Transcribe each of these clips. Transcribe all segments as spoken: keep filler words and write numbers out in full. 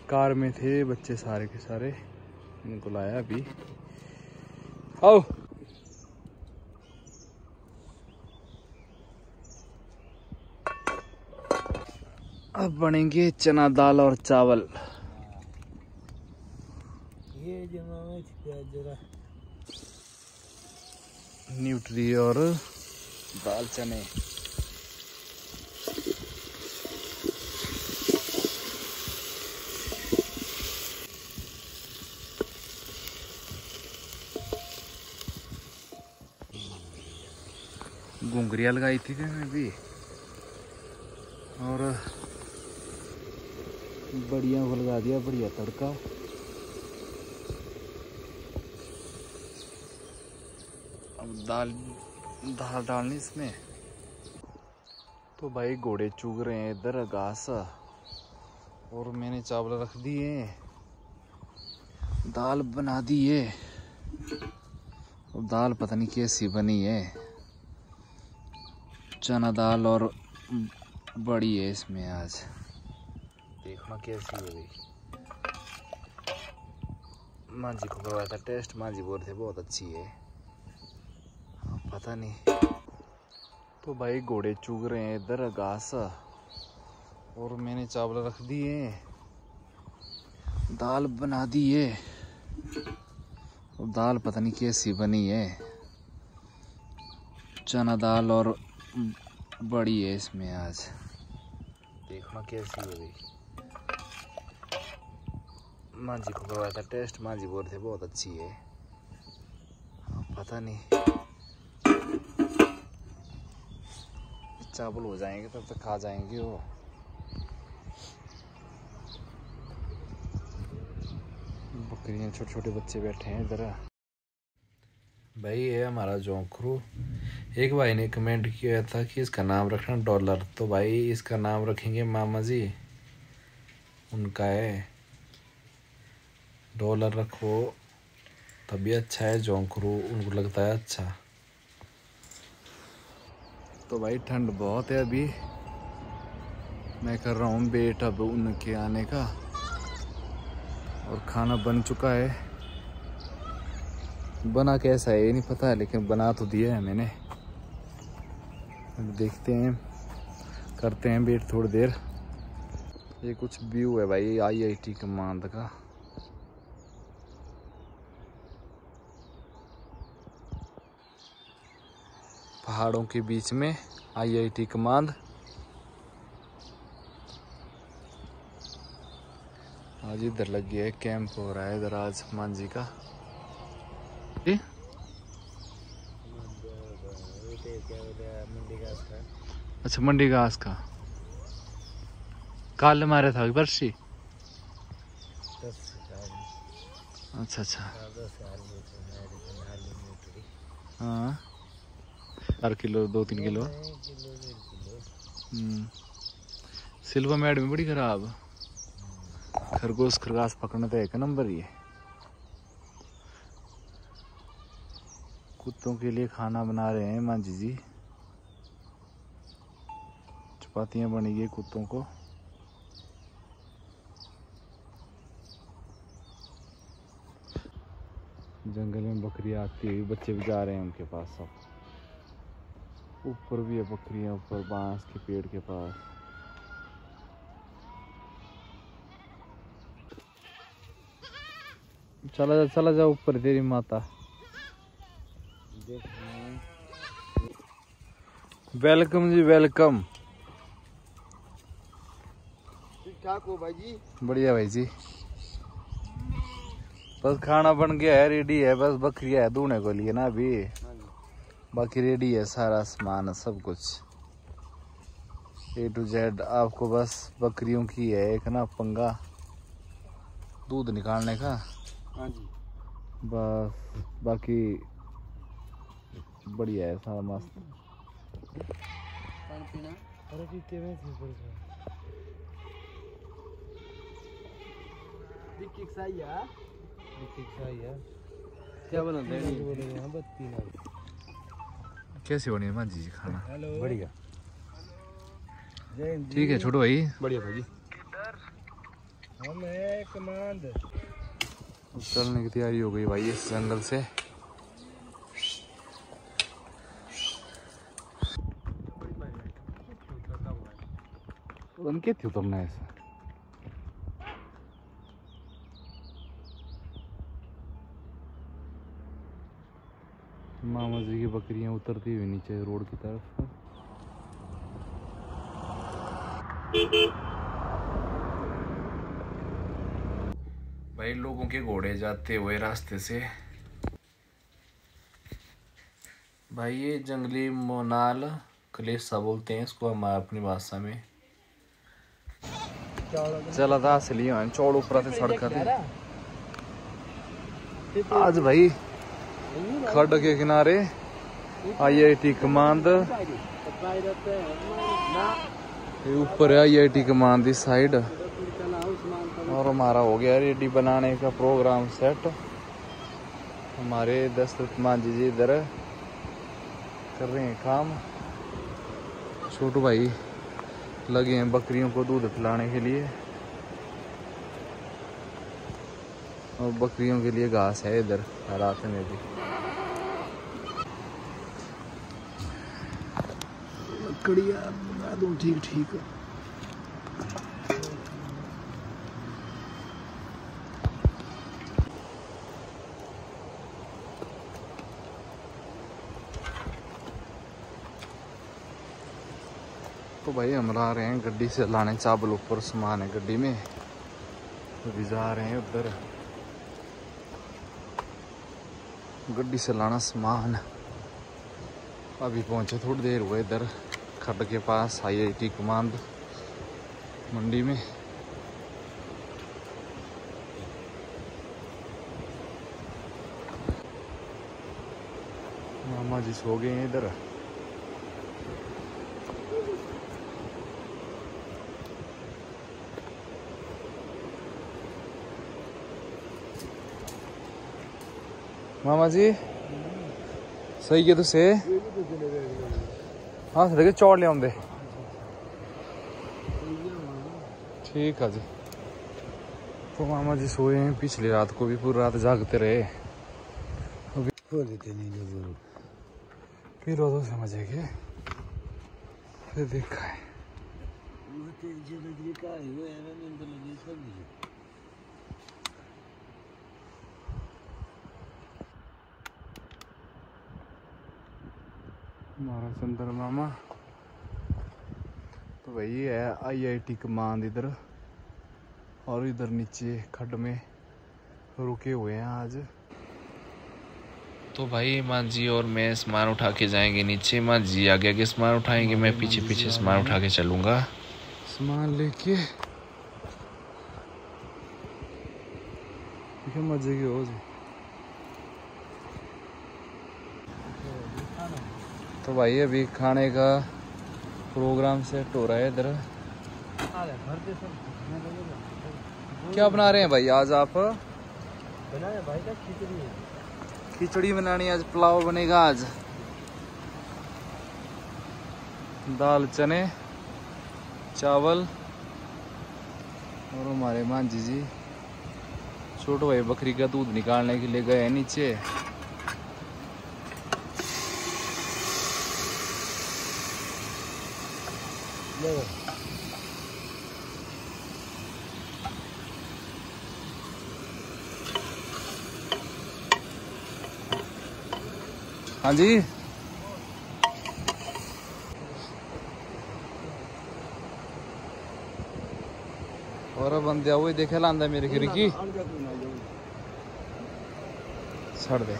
Car में थे बच्चे सारे के सारे, इनको लाया अभी। आओ अब बनेंगे चना दाल और चावल। ये जरा न्यूट्री और दाल चने। घुंघरिया लगाई थी मैं भी, और बढ़िया को लगा दिया बढ़िया तड़का। अब दाल दाल डालनी इसमें। तो भाई घोड़े चुग रहे हैं इधर घास, और मैंने चावल रख दिए, दाल बना दी है। अब दाल पता नहीं कैसी बनी है, चना दाल और बड़ी है इसमें आज, देखना कैसी हो गई। माँ जी को करवाया था टेस्ट, माँ जी बोल रहे थे बहुत अच्छी है, पता नहीं। तो भाई घोड़े चुग रहे हैं इधर घास, और मैंने चावल रख दिए, दाल बना दी है। अब दाल पता नहीं कैसी बनी है, चना दाल और बड़ी है इसमें आज, देखना कैसी हो गई। माँ जी को करवाया था टेस्ट, माँ जी बोल रहे थे बहुत अच्छी है, पता नहीं। चावल हो जाएंगे तब तक खा जाएंगे वो। बकरियां, छोटे छोटे बच्चे बैठे हैं इधर। भाई ये हमारा जोंकरू। एक भाई ने कमेंट किया था कि इसका नाम रखना डॉलर, तो भाई इसका नाम रखेंगे मामा जी, उनका है। डॉलर रखो तभी अच्छा है, जोंकरू उनको लगता है अच्छा। तो भाई ठंड बहुत है अभी, मैं कर रहा हूँ वेट अब उनके आने का, और खाना बन चुका है। बना कैसा है ये नहीं पता है, लेकिन बना तो दिया है मैंने। अब देखते हैं, करते हैं वेट थोड़ी देर। ये कुछ व्यू है भाई आई आई टी कमांड का। पहाड़ों के बीच में आई आई टी कमांड। आज इधर लग गया है, कैंप हो रहा है इधर आज मांझी का। ए? अच्छा मंडी घास का काल मारा था बर्शी। अच्छा अच्छा हाँ, चार किलो दो तीन किलो। हम्म, सिल्वा मैड में बड़ी खराब। खरगोश खरगास पकड़ने तो एक नंबर ही है। कुत्तों के लिए खाना बना रहे हैं मांझी जी, चपातियां बनेगी कुत्तों को। जंगल में बकरियां आती हुई, बच्चे भी जा रहे हैं उनके पास सब। ऊपर भी है बकरियां, ऊपर बांस के पेड़ के पास। चला जा चला जा ऊपर तेरी माता। वेलकम जी वेलकम। ठीक ठाक हो भाई जी? बढ़िया भाई जी, बस खाना बन गया है, रेडी है, बस बकरियां है दूने को लिए ना अभी। बाकी रेडी है सारा सामान, सब कुछ ए टू जेड। आपको बस बकरियों की है एक ना पंगा, दूध निकालने का। हाँ जी। बस बाकी बढ़िया है सारा मस्त। पानी पीना? अरे पीते में थी पर दिक्कत सही है, दिक्कत सही है। क्या बनाते हैं बोले यहाँ बत्ती ना। कैसे बनी है माँ जी खाना? बढ़िया। ठीक है छोटू भाई। बढ़िया भाई जी। हम है कमांड। चलने की तैयारी हो गई भाई इस जंगल से। उनके थी तुमने ऐसा मामा जी की बकरियां उतरती हुई नीचे रोड की तरफ। भाई लोगों के घोड़े जाते हुए रास्ते से। भाई ये जंगली मोनाल कलेसा बोलते हैं इसको हम अपनी भाषा में। चला था असली चौड़ ऊपर से सड़क आज भाई खड्ड के किनारे आई आई टी कमांड ऊपर है। आई आई टी कमांड की साइड और हमारा हो गया रेडी बनाने का प्रोग्राम सेट। हमारे दशरथ मांझी जी इधर कर रहे हैं काम। छोटू भाई लगे हैं बकरियों को दूध पिलाने के लिए और बकरियों के लिए घास है इधर रात में भी। लकड़ियाँ बना दूं ठीक ठीक। तो भाई हम ला रहे हैं गड्डी से लाने चावल ऊपर सामान है गड्डी में अभी जा रहे हैं उधर गड्डी से लाना सामान। अभी पहुंचे थोड़ी देर हुए इधर खड्ड के पास आई आई टी कमांड मंडी में। मामा जी सो गए हैं इधर। मामा जी सही है तुसे हाँ देखे चौड़ लिया आंदे ठीक है जी। तो मामा जी सोए हैं पिछली रात को भी पूरी रात जागते रहे। अभी फिर वो तो समझे के फिर देखा है हमारा सुंदर मामा। तो भाई ये है आई आई टी कमांड इधर और इधर नीचे खड्ड में रुके हुए हैं आज। तो भाई माँ जी और मैं सामान उठा के जाएंगे नीचे। माँ जी आगे आगे सामान उठाएंगे मैं पीछे पीछे सामान उठा के चलूंगा। सामान लेके मजे की हो जी। तो भाई अभी खाने का प्रोग्राम सेट हो रहा है इधर। क्या बना रहे हैं भाई आज आप? बना है भाई का खिचड़ी है। खिचड़ी बनानी आज पुलाव बनेगा आज। दाल चने चावल और हमारे मांझी जी छोटो भाई बकरी का दूध निकालने के लिए गए हैं नीचे। हाँ जी और बंदे हुए देखे लांदा मेरे खिड़की छड़ दे।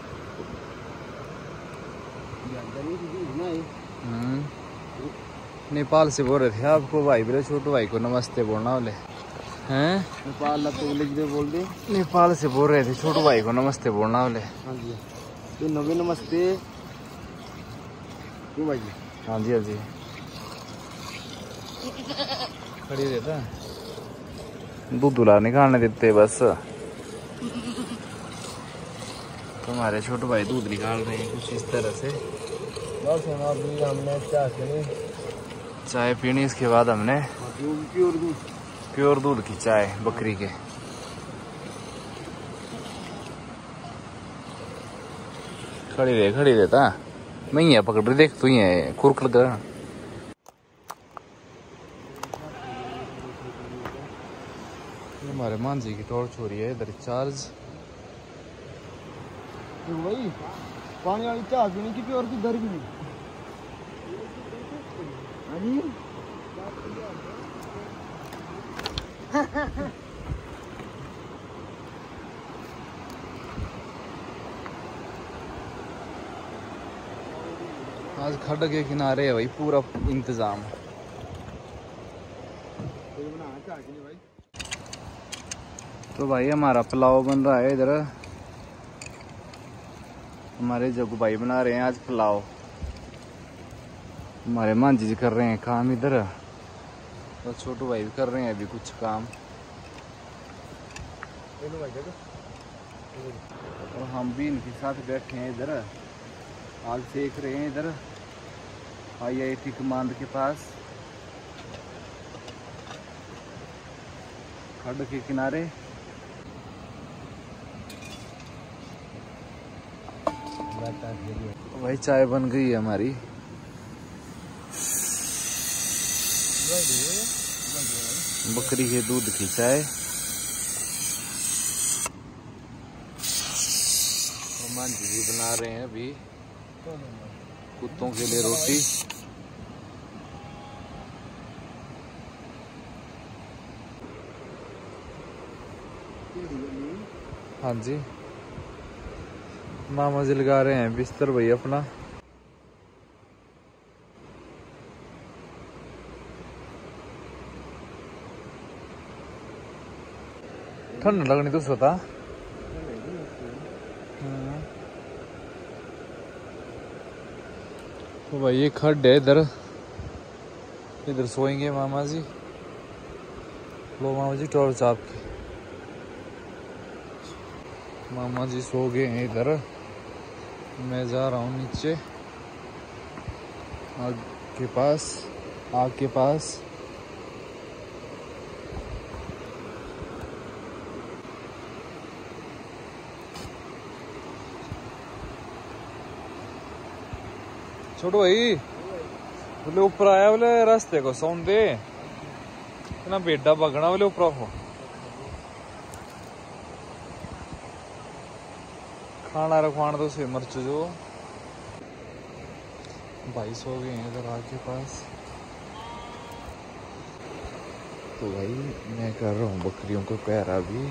हम्म नेपाल से बोल रहे थे आपको भाई बोले छोटू भाई को नमस्ते बोलना बोले हैं। नेपाल तो लिख दे बोल दे। नेपाल से बोल रहे थे छोटू भाई को नमस्ते बोलना बोले। हाँ जी तो नवे नमस्ते क्यों भाई? हाँ जी हाँ जी खड़ी रहता दूध दुला निकालने देते बस। तुम्हारे तो छोटू भाई दूध निकाल रहे हैं कुछ इस तरह से। बस हमने चाय पीनी चाय पीनी इसके बाद हमने प्योर दूध की चाय बकरी के। खड़ी रहे खड़ी रहता मैं ही पकड़ रही देख तू ही है कुरकुर कर। हमारे मान जी की टॉर्च हो रही है इधर चार्ज। वही पानी वाली चाय पीने की प्योर की दर भी आज खड्ड के किनारे है भाई पूरा इंतजाम। तो भाई हमारा पुलाव बन रहा है इधर। हमारे जगू भाई बना रहे हैं आज पुलाव। हमारे मांझी जी कर रहे हैं काम इधर और छोटू भाई भी कर रहे हैं अभी कुछ काम। और हम भी इनके साथ बैठे हैं इधर आग सेक रहे हैं इधर आई आई टी कमांड के पास खड्ड के किनारे। भाई चाय बन गई है हमारी। बकरी के दूध की चाय। हनुमान जी बना रहे हैं अभी कुत्तों के लिए रोटी। हाँ जी मामा जी लगा रहे हैं बिस्तर भाई अपना। ठंड लगनी तो सोता। तो भाई ये खड्ड है इधर इधर सोएंगे मामा जी। लो मामा जी टॉर्च आपकी। मामा जी सो गए हैं इधर। मैं जा रहा हूँ नीचे आग के पास आग के पास। छोटू भाई बोले ऊपर आया बोले रास्ते को सौन दे ना बेटा भगना बोले ऊपर हो खाना रखवाण दो से मर्च जो। भाई सो गए हैं इधर आग के पास। तो भाई मैं कर रहा हूँ बकरियों को पैरा भी।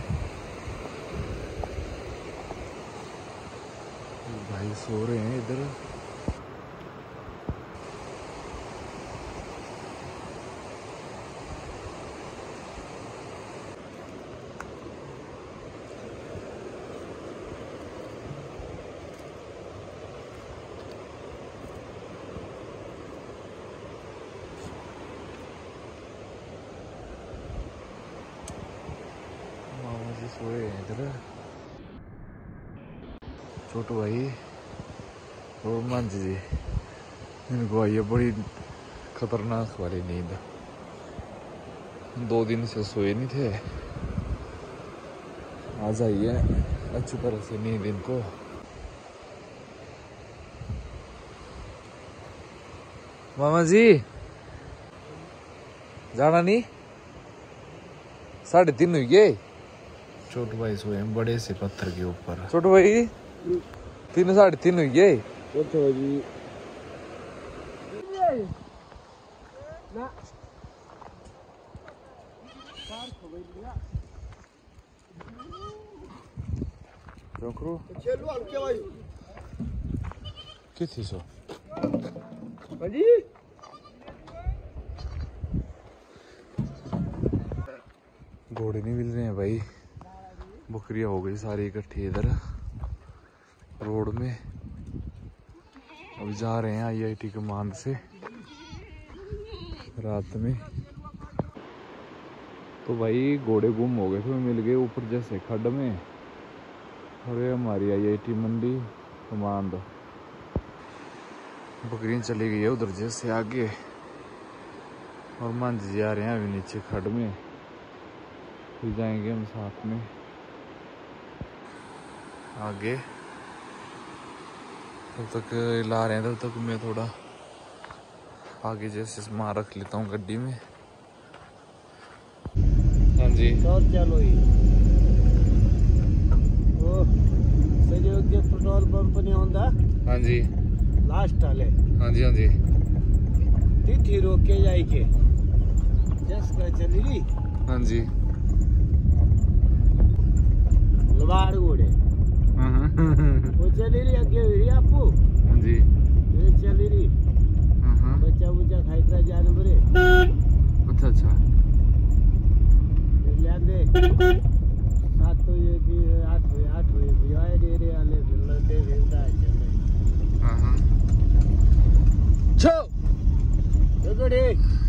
भाई सो रहे हैं इधर। सोए हैं इधर छोटू भाई और मंज जी। इनको आई है बड़ी खतरनाक वाली नींद। दो दिन से सोए नहीं थे आज आई है अच्छी तरह से नींद इनको। मामा जी जाना नहीं साढ़े तीन हुई गए। छोटू भाई सोए बड़े से पत्थर के ऊपर। छोटू भाई तीन साढ़े तीन हुई गए। कितनी सो घोड़े नहीं मिल रहे हैं भाई। बकरियां हो गई सारी इकट्ठी इधर रोड में। अब जा रहे हैं आई आई टी कमांड से रात में। तो भाई घोड़े गुम हो गए थे मिल गए ऊपर जैसे खड्ड में। अरे हमारी आई आई टी मंडी कमांड बकरियां चली गई है उधर जैसे आगे और मंज जा रहे हैं अभी नीचे खड्ड में। फिर जाएंगे हम साथ में आगे। तब तक ला रहे हैं, तब तक मैं थोड़ा आगे जैसे सामान रख लेता हूँ गड्डी में। हाँ जी चलो ही वो सहयोग्य पेट्रोल पंप नहीं होता। हाँ जी लास्ट वाले। हाँ जी हाँ जी तिथि रोक के जाए के जस का चली रही। हाँ जी लबाड़ घोड़े वो चली रही अगे हुई आपको। हाँ जी ये चली रही बच्चा बुच्चा खाई कर जाने पड़े। अच्छा अच्छा दे सात तो ये कि आठ हुए आठ हुए भैया दे रहे आले फिर दे भेजता है चले। हाँ हाँ छो गड़े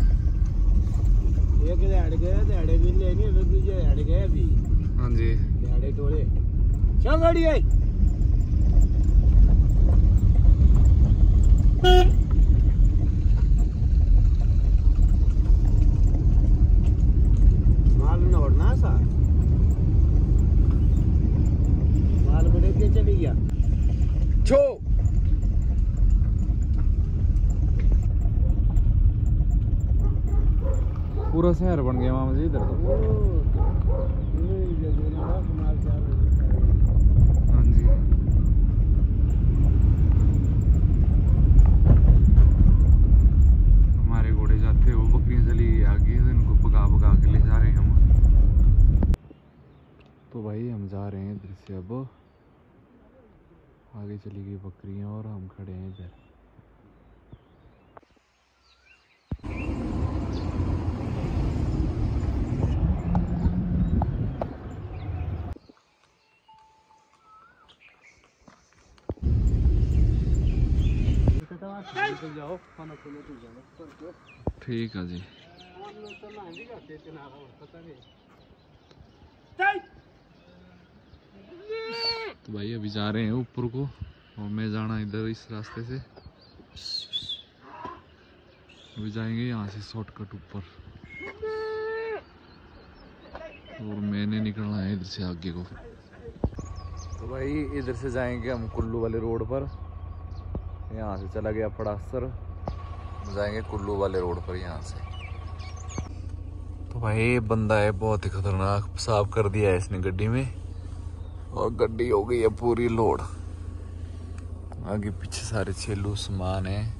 एक हड़ गया हड़े भी लेनी है दूसरे हड़ गए अभी। हाँ जी हड़े टोले चल गाड़ी आई। माल नोड़ना सा माल बड़े के चली गया छो पूरा शहर बन गया मामा जी इधर तो। हाँ जी हमारे घोड़े जाते वो बकरियां चली गई आगे, इनको भगा भगा के ले जा रहे हैं हम। तो भाई हम जा रहे हैं इधर से, अब आगे चली गई बकरियां और हम खड़े हैं इधर। जाओ ठीक है जी। तो भाई अभी जा रहे हैं ऊपर को और मैं जाना इधर इस रास्ते से। अभी जाएंगे यहाँ से शॉर्टकट ऊपर और मैंने निकलना है इधर से आगे को। तो भाई इधर से जाएंगे हम कुल्लू वाले रोड पर। यहाँ से चला गया फड़ासर, जाएंगे कुल्लू वाले रोड पर यहाँ से। तो भाई ये बंदा है बहुत ही खतरनाक, साफ कर दिया है इसने गड्डी में और गड्डी हो गई है पूरी लोड। आगे पीछे सारे छेलू सामान है।